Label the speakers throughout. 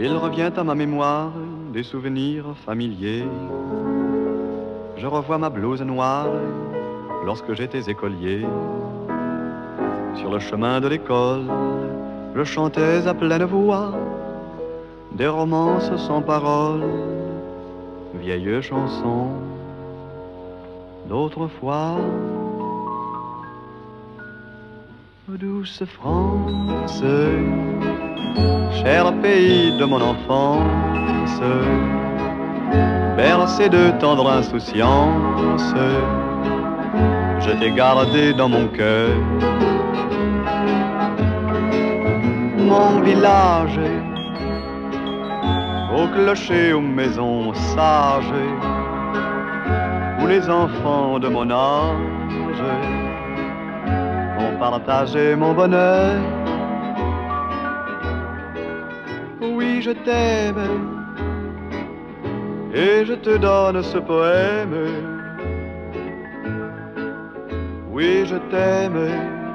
Speaker 1: Il revient à ma mémoire des souvenirs familiers. Je revois ma blouse noire lorsque j'étais écolier. Sur le chemin de l'école, je chantais à pleine voix des romances sans paroles, vieilles chansons d'autrefois. Douce France, cher pays de mon enfance, bercé de tendre insouciance, je t'ai gardé dans mon cœur. Mon village, au clocher, aux maisons sages, où les enfants de mon âge ont partagé mon bonheur. Oui, je t'aime et je te donne ce poème. Oui, je t'aime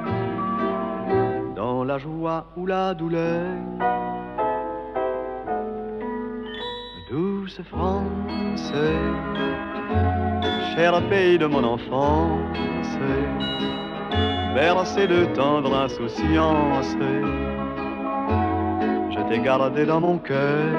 Speaker 1: dans la joie ou la douleur. Douce France, cher pays de mon enfance, bercé de tendre insouciance, je t'ai gardé dans mon cœur.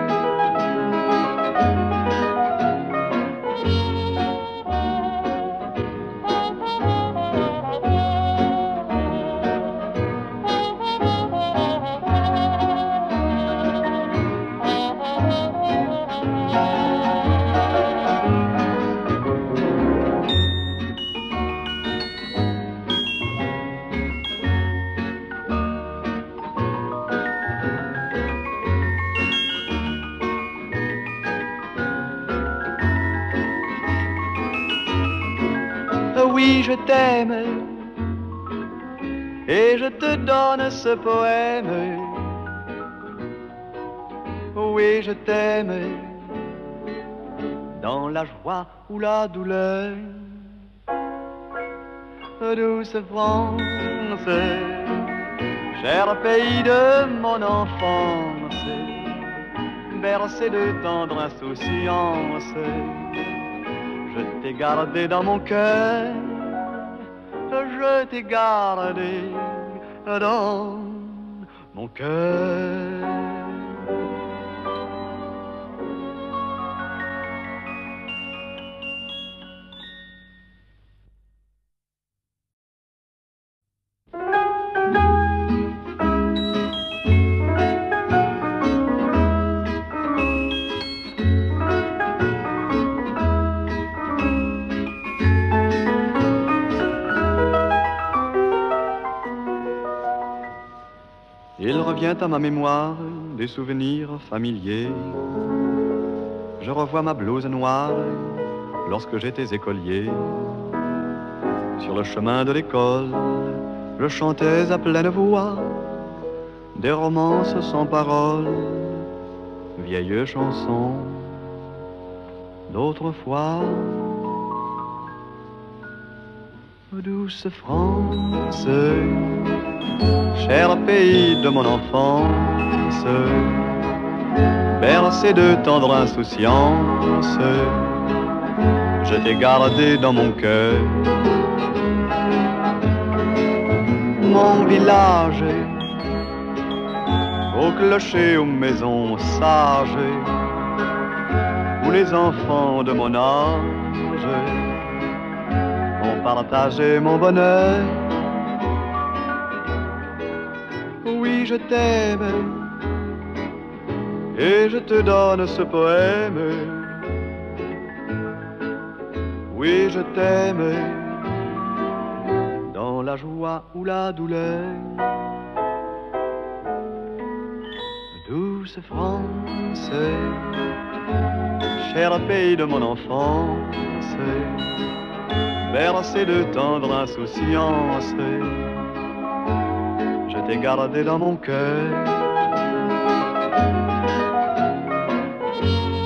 Speaker 1: Oui, je t'aime et je te donne ce poème. Oui, je t'aime dans la joie ou la douleur. Douce France, cher pays de mon enfance, bercé de tendre insouciance, je t'ai gardé dans mon cœur, je t'ai gardé dans mon cœur. Il revient à ma mémoire des souvenirs familiers. Je revois ma blouse noire lorsque j'étais écolier. Sur le chemin de l'école, je chantais à pleine voix des romances sans paroles, vieilles chansons d'autrefois. Douce France, cher pays de mon enfance, bercé de tendre insouciance, je t'ai gardé dans mon cœur. Mon village, au clocher, aux maisons sages, où les enfants de mon âge ont partagé mon bonheur. Oui, je t'aime et je te donne ce poème. Oui, je t'aime dans la joie ou la douleur. Douce France, cher pays de mon enfance, bercé de tendre insouciance, je t'ai gardé dans mon cœur.